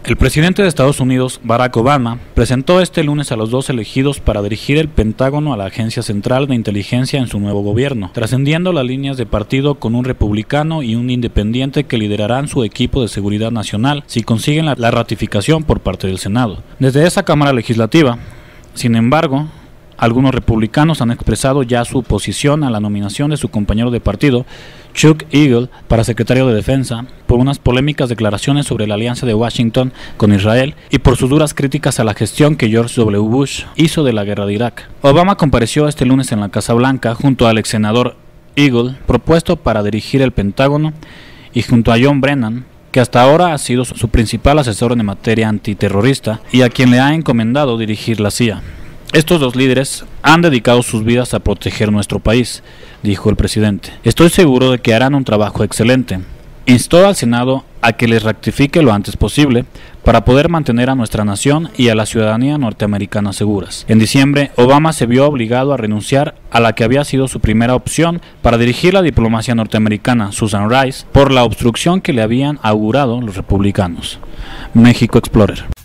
El presidente de Estados Unidos, Barack Obama, presentó este lunes a los dos elegidos para dirigir el Pentágono a la Agencia Central de Inteligencia en su nuevo gobierno, trascendiendo las líneas de partido con un republicano y un independiente que liderarán su equipo de seguridad nacional si consiguen la ratificación por parte del Senado. Desde esa Cámara Legislativa, sin embargo, algunos republicanos han expresado ya su oposición a la nominación de su compañero de partido, Chuck Hagel, para secretario de Defensa, por unas polémicas declaraciones sobre la alianza de Washington con Israel y por sus duras críticas a la gestión que George W. Bush hizo de la guerra de Irak. Obama compareció este lunes en la Casa Blanca junto al ex senador Hagel, propuesto para dirigir el Pentágono, y junto a John Brennan, que hasta ahora ha sido su principal asesor en materia antiterrorista y a quien le ha encomendado dirigir la CIA. Estos dos líderes han dedicado sus vidas a proteger nuestro país, dijo el presidente. Estoy seguro de que harán un trabajo excelente. Instó al Senado a que les rectifique lo antes posible para poder mantener a nuestra nación y a la ciudadanía norteamericana seguras. En diciembre, Obama se vio obligado a renunciar a la que había sido su primera opción para dirigir la diplomacia norteamericana, Susan Rice, por la obstrucción que le habían augurado los republicanos. México Explorer.